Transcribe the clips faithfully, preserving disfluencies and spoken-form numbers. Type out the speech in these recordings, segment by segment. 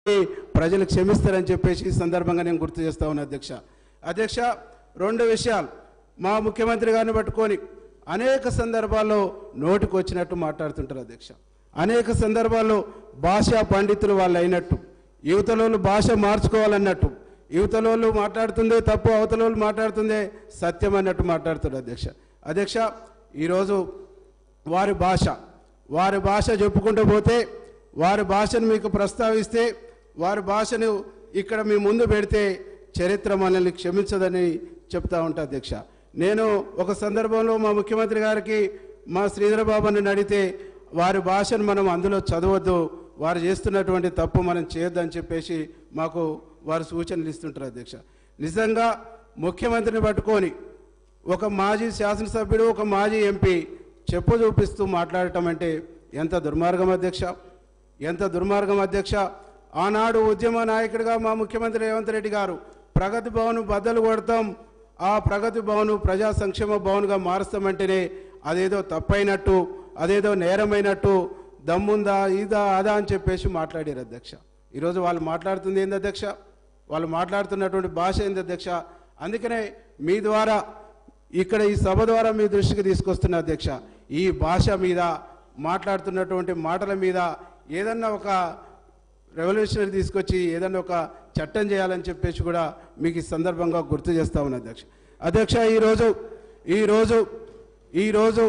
ప్రజలు క్షమిస్తారని చెప్పేసి ఈ సందర్భంగా నేను గుర్తు చేస్తా ఉన్నా అధ్యక్ష. అధ్యక్ష, రెండు విషయాలు మా ముఖ్యమంత్రి గారిని పట్టుకొని అనేక సందర్భాల్లో నోటికి వచ్చినట్టు మాట్లాడుతుంటారు అధ్యక్ష. అనేక సందర్భాల్లో భాషా పండితులు వాళ్ళు అయినట్టు, యువతలోళ్ళు భాష మార్చుకోవాలన్నట్టు, యువతలోళ్ళు మాట్లాడుతుందే తప్పు, అవతలోళ్ళు మాట్లాడుతుందే సత్యం అన్నట్టు మాట్లాడుతున్నారు అధ్యక్ష. అధ్యక్ష, ఈరోజు వారి భాష వారి భాష చెప్పుకుంటూ పోతే, వారి భాషను మీకు ప్రస్తావిస్తే, వారి భాషను ఇక్కడ మీ ముందు పెడితే చరిత్ర మనల్ని క్షమించదని చెప్తా ఉంటా అధ్యక్ష. నేను ఒక సందర్భంలో మా ముఖ్యమంత్రి గారికి మా శ్రీధర బాబుని అడిగితే వారి భాషను మనం అందులో చదవద్దు, వారు చేస్తున్నటువంటి తప్పు మనం చేయొద్దని చెప్పేసి మాకు వారు సూచనలు ఇస్తుంటారు అధ్యక్ష. నిజంగా ముఖ్యమంత్రిని పట్టుకొని ఒక మాజీ శాసనసభ్యుడు, ఒక మాజీ ఎంపీ చెప్పు చూపిస్తూ మాట్లాడటం అంటే ఎంత దుర్మార్గం అధ్యక్ష, ఎంత దుర్మార్గం అధ్యక్ష. ఆనాడు ఉద్యమ నాయకుడిగా మా ముఖ్యమంత్రి రేవంత్ రెడ్డి గారు ప్రగతి భవన్ బద్దలు కొడతాం, ఆ ప్రగతి భవన్ ప్రజా సంక్షేమ భవన్గా మారుస్తామంటేనే అదేదో తప్పైనట్టు, అదేదో నేరమైనట్టు, దమ్ముందా ఇదా అదా అని చెప్పేసి మాట్లాడారు అధ్యక్ష. ఈరోజు వాళ్ళు మాట్లాడుతుంది ఏంది అధ్యక్ష, వాళ్ళు మాట్లాడుతున్నటువంటి భాష ఏంది అధ్యక్ష. అందుకనే మీ ద్వారా ఇక్కడ ఈ సభ ద్వారా మీ దృష్టికి తీసుకొస్తున్న అధ్యక్ష, ఈ భాష మీద మాట్లాడుతున్నటువంటి మాటల మీద ఏదన్నా ఒక రెవల్యూషనరీ తీసుకొచ్చి ఏదన్నా ఒక చట్టం చేయాలని చెప్పేసి కూడా మీకు ఈ సందర్భంగా గుర్తు చేస్తా ఉన్నా అధ్యక్ష. అధ్యక్ష, ఈరోజు ఈరోజు ఈరోజు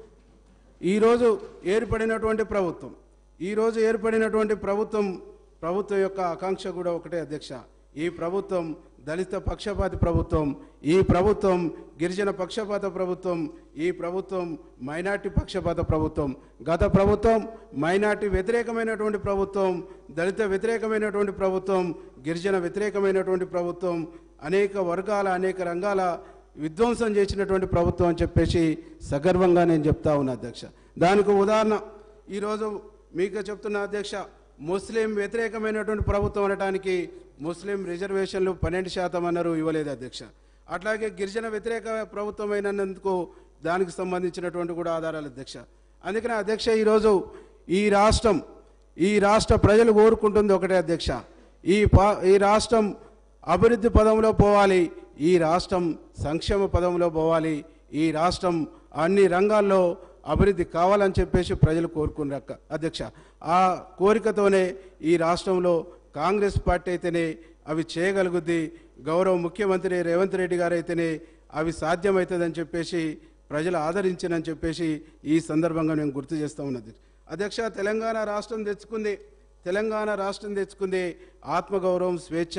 ఈరోజు ఏర్పడినటువంటి ప్రభుత్వం ఈరోజు ఏర్పడినటువంటి ప్రభుత్వం ప్రభుత్వం యొక్క ఆకాంక్ష కూడా ఒకటే అధ్యక్ష. ఈ ప్రభుత్వం దళిత పక్షపాతి ప్రభుత్వం, ఈ ప్రభుత్వం గిరిజన పక్షపాత ప్రభుత్వం, ఈ ప్రభుత్వం మైనార్టీ పక్షపాత ప్రభుత్వం. గత ప్రభుత్వం మైనార్టీ వ్యతిరేకమైనటువంటి ప్రభుత్వం, దళిత వ్యతిరేకమైనటువంటి ప్రభుత్వం, గిరిజన వ్యతిరేకమైనటువంటి ప్రభుత్వం, అనేక వర్గాల అనేక రంగాల విధ్వంసం చేసినటువంటి ప్రభుత్వం అని చెప్పేసి సగర్వంగా నేను చెప్తా ఉన్నా అధ్యక్ష. దానికి ఉదాహరణ ఈరోజు మీకు చెప్తున్న అధ్యక్ష, ముస్లిం వ్యతిరేకమైనటువంటి ప్రభుత్వం అనడానికి ముస్లిం రిజర్వేషన్లు పన్నెండు శాతం అన్నారు, ఇవ్వలేదు అధ్యక్ష. అట్లాగే గిరిజన వ్యతిరేక ప్రభుత్వం అయినందుకు దానికి సంబంధించినటువంటి కూడా ఆధారాలు అధ్యక్ష. అందుకనే అధ్యక్ష, ఈరోజు ఈ రాష్ట్రం ఈ రాష్ట్ర ప్రజలు కోరుకుంటుంది ఒకటే అధ్యక్ష, ఈ పా ఈ రాష్ట్రం అభివృద్ధి పదంలో పోవాలి, ఈ రాష్ట్రం సంక్షేమ పదంలో పోవాలి, ఈ రాష్ట్రం అన్ని రంగాల్లో అభివృద్ధి కావాలని చెప్పేసి ప్రజలు కోరుకున్నారు అధ్యక్ష. ఆ కోరికతోనే ఈ రాష్ట్రంలో కాంగ్రెస్ పార్టీ అయితేనే అవి చేయగలుగుద్ది, గౌరవ ముఖ్యమంత్రి రేవంత్ రెడ్డి గారు అయితేనే అవి సాధ్యమవుతుందని చెప్పేసి ప్రజలు ఆదరించనని చెప్పేసి ఈ సందర్భంగా నేను గుర్తు చేస్తూ ఉన్నది అధ్యక్ష. తెలంగాణ రాష్ట్రం తెచ్చుకుంది తెలంగాణ రాష్ట్రం తెచ్చుకుంది ఆత్మగౌరవం, స్వేచ్ఛ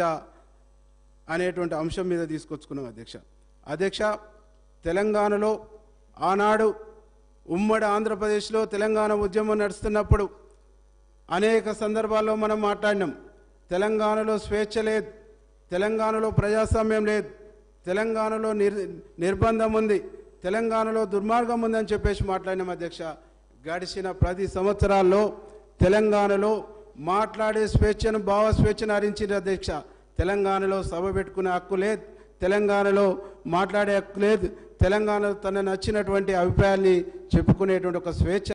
అనేటువంటి అంశం మీద తీసుకొచ్చుకున్నాం అధ్యక్ష. అధ్యక్ష, తెలంగాణలో ఆనాడు ఉమ్మడి ఆంధ్రప్రదేశ్లో తెలంగాణ ఉద్యమం నడుస్తున్నప్పుడు అనేక సందర్భాల్లో మనం మాట్లాడినాం. తెలంగాణలో స్వేచ్ఛ లేదు, తెలంగాణలో ప్రజాస్వామ్యం లేదు, తెలంగాణలో నిర్ నిర్బంధం ఉంది, తెలంగాణలో దుర్మార్గం ఉందని చెప్పేసి మాట్లాడినాం అధ్యక్ష. గడిచిన పది సంవత్సరాల్లో తెలంగాణలో మాట్లాడే స్వేచ్ఛను, భావ స్వేచ్ఛను హరించిన అధ్యక్ష. తెలంగాణలో సభ పెట్టుకునే హక్కు లేదు, తెలంగాణలో మాట్లాడే హక్కు లేదు, తెలంగాణలో తన నచ్చినటువంటి అభిప్రాయాల్ని చెప్పుకునేటువంటి ఒక స్వేచ్ఛ